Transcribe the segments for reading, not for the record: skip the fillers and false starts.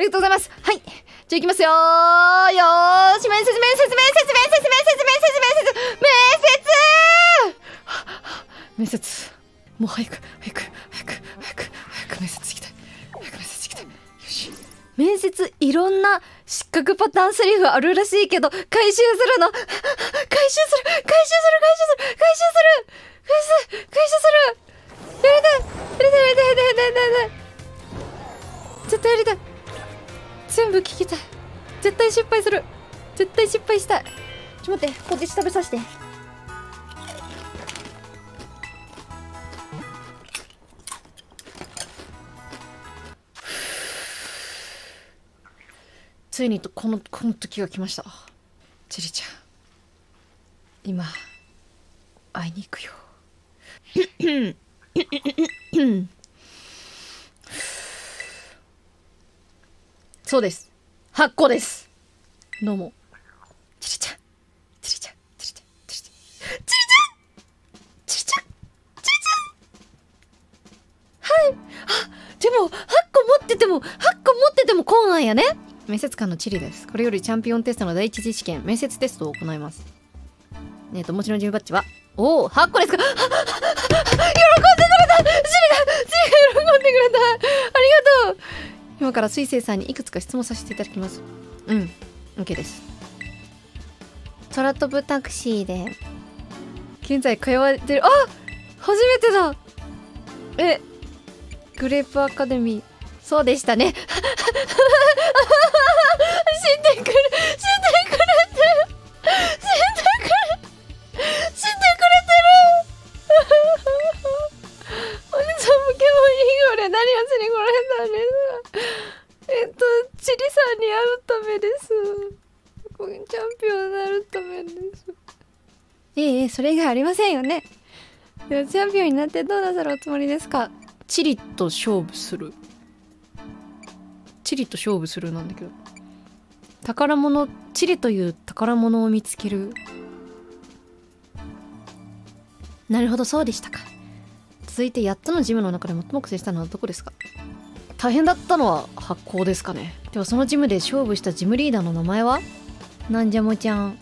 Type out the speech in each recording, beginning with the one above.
りがとうございます。はい。じゃあ行きますよー。よーし、面接面接もう早く面接行きたい。よし。面接いろんな失格パターンセリフあるらしいけど、回収するの。回収する。やりたい。絶対やりたい。全部聞きたい。絶対失敗する。絶対失敗したい。ちょっと待って、ポテチ食べさせて。ついにこの時が来ました。チリちゃん、今会いに行くよ。そうです。8個です。どうも。チリちゃん。はい。あ、でも8個持っててもこうなんやね。面接官のチリです。これよりチャンピオンテストの第一次試験、面接テストを行います。お持ちの準備バッジは、おお、8個ですか。喜んでくれた。チリが喜んでくれた。ありがとう。今から水星さんにいくつか質問させていただきます。OK です。空飛ぶタクシーで現在通われてる。あ、初めてだ。グレープアカデミー。そうでしたね。知ってくれてる。おじさんポケモンリーグで何をしに来られたんですか。チリさんに会うためです。チャンピオンになるためです。それ以外ありませんよね。ではチャンピオンになってどうなさるおつもりですか。チリと勝負するなんだけど、宝物、チリという宝物を見つける。なるほど、そうでしたか。続いて8つのジムの中で最も苦戦したのはどこですか。大変だったのは発酵ですかね。ではそのジムで勝負したジムリーダーの名前は。なんじゃもちゃん。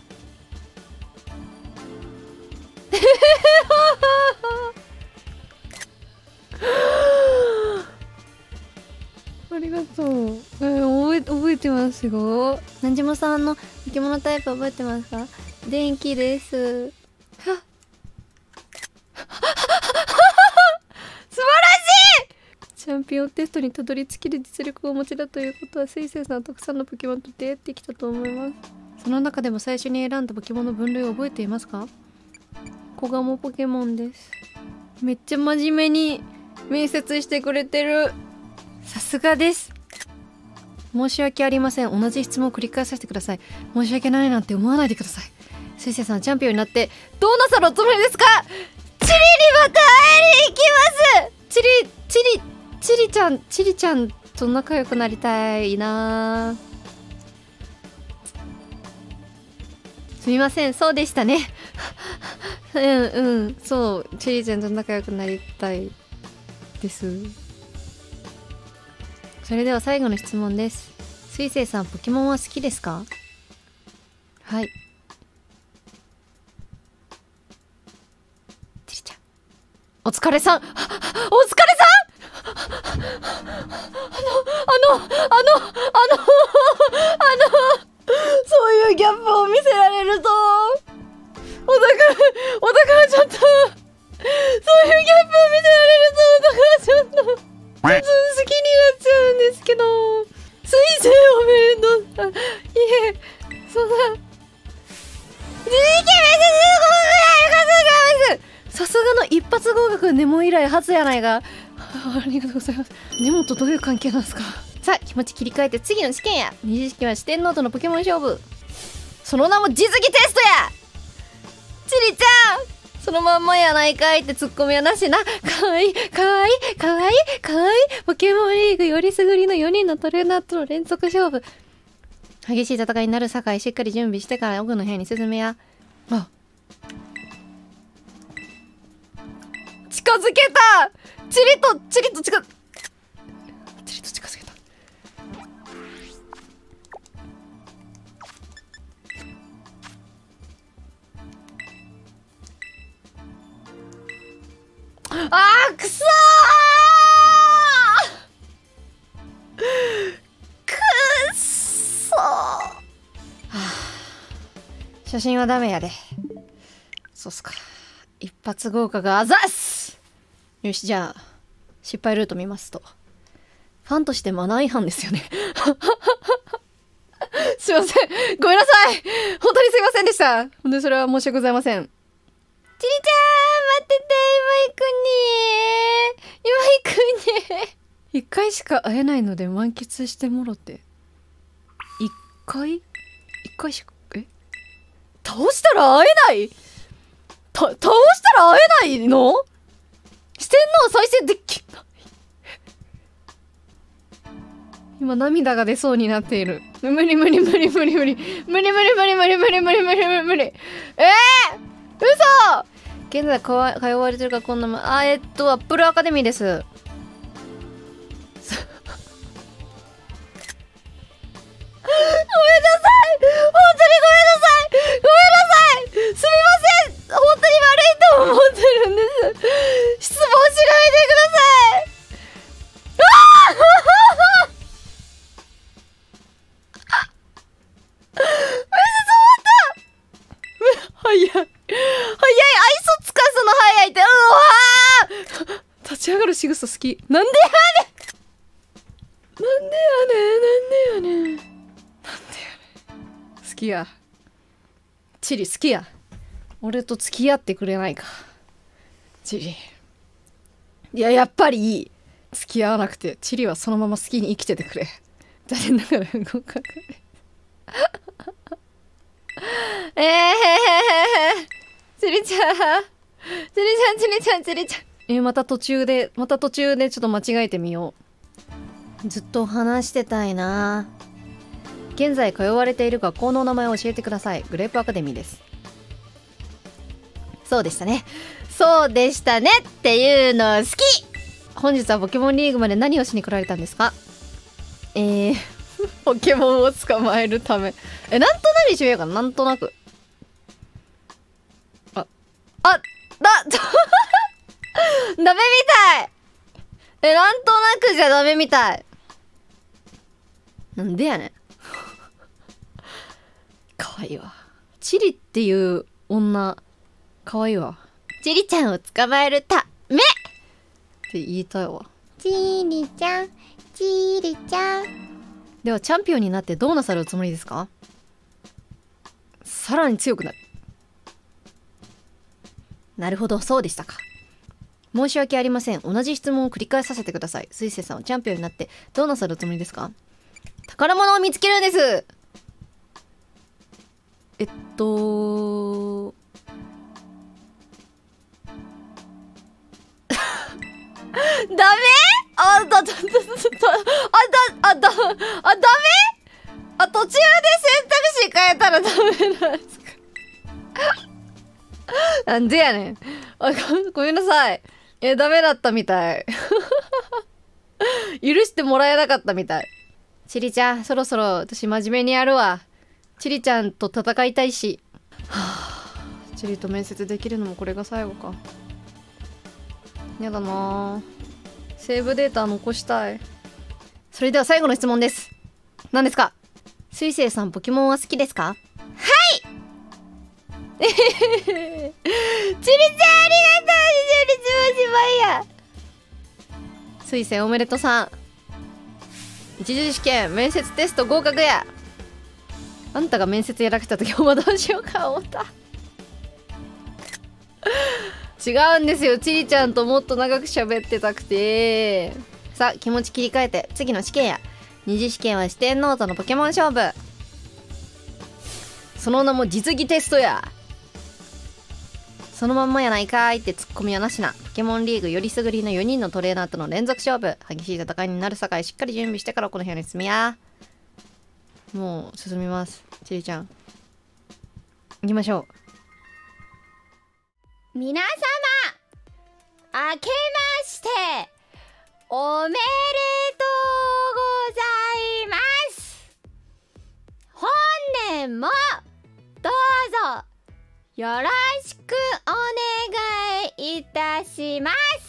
ありがとう。覚えてますよ。なんじもさんの生き物タイプ覚えてますか。電気です。素晴らしい。チャンピオンテストにたどり着ける実力をお持ちだということは、水星さんはたくさんのポケモンと出会ってきたと思います。その中でも最初に選んだポケモンの分類を覚えていますか。コガモポケモンです。めっちゃ真面目に面接してくれてる。さすがです。申し訳ありません。同じ質問を繰り返させてください。申し訳ないなんて思わないでください。水星さん、チャンピオンになってどうなさるおつもりですか。チリにまた会いに行きます。チリちゃんと仲良くなりたいな。すみません、そうでしたね。そう、チリちゃんと仲良くなりたいです。それでは最後の質問です。水星さん、ポケモンは好きですか。はい。チリちゃん、お疲れさん。お疲れさん。そういうギャップを見せられると、小田からちょっと、そういうギャップを見せられると、小田からちょっと好きになっちゃうんですけど、水星おめでとう。いえ、そんな。さすがの一発合格、ネモ以来初やないが。ありがとうございます。ネモとどういう関係なんですか。さあ、気持ち切り替えて次の試験や。二次試験は四天王とのポケモン勝負。その名も実技テストや。チリちゃん、そのまんまやないかいってツッコミはなしな。かわいいポケモンリーグよりすぐりの4人のトレーナーとの連続勝負。激しい戦いになるさかい、しっかり準備してから奥の部屋に進めや。あ、近づけた。チリと近づけた。 写真はダメやで。そうっすか。一発合格あざっす。よし、じゃあ失敗ルート見ますと、ファンとしてマナー違反ですよね。すいません、ごめんなさい、本当にすいませんでした。本当にそれは申し訳ございません。ちりちゃん待ってて、今行くね。一回しか会えないので満喫してもろて。一回しか、倒したら会えない？倒したら会えないの？四天王再生できない。今涙が出そうになっている。無理。嘘！現在通われてる学校の名前、アップルアカデミーです。ごめんなさい、本当にごめんなさい、すみません、本当に悪いと思ってるんです。質問しないでください。早い、愛想つかすの早いって。立ち上がる仕草好き。なんでやねん好きや。チリ好きや。俺と付き合ってくれないか、チリ。いや、やっぱりいい。付き合わなくてチリはそのまま好きに生きててくれ。残念ながら合格。チリちゃん。また途中でちょっと間違えてみよう。ずっと話してたいな。現在通われている学校のお名前を教えてください。グレープアカデミーです。そうでしたねっていうの好き。本日はポケモンリーグまで何をしに来られたんですか？ポケモンを捕まえるため。なんと何しようかな。なんとなくダメみたい。なんとなくじゃダメみたい。なんでやねん。かわいいわ。チリっていう女かわいいわ。チリちゃんを捕まえるためって言いたいわ。チリちゃん。ではチャンピオンになってどうなさるおつもりですか？さらに強くなる。なるほど、そうでしたか。申し訳ありません。同じ質問を繰り返させてください。水星さんはチャンピオンになってどうなさるおつもりですか？宝物を見つけるんです。ダメ？ダメ？途中で選択肢変えたらダメなんですか？なんでやねん。ごめんなさい。ダメだったみたい。許してもらえなかったみたい。チリちゃん、そろそろ私真面目にやるわ。チリちゃんと戦いたいし。チリと面接できるのもこれが最後か。やだな。セーブデータ残したい。それでは最後の質問です。何ですか？水星さん、ポケモンは好きですか？はい。チリちゃん、ありがとう。20日もしまいや。水星おめでとうさん。一次試験面接テスト合格や。あんたが面接やられた時お前どうしようか思った。違うんですよ。チリちゃんともっと長く喋ってたくて。さあ、気持ち切り替えて次の試験や。二次試験は四天王とのポケモン勝負。その名も実技テストや。そのまんまやないかーいってツッコミはなしな。ポケモンリーグよりすぐりの4人のトレーナーとの連続勝負。激しい戦いになるさかいしっかり準備してからこの部屋に進みや。もう進みます。チリちゃん行きましょう。皆様明けましておめでとうございます。本年もどうぞよろしくお願いいたします。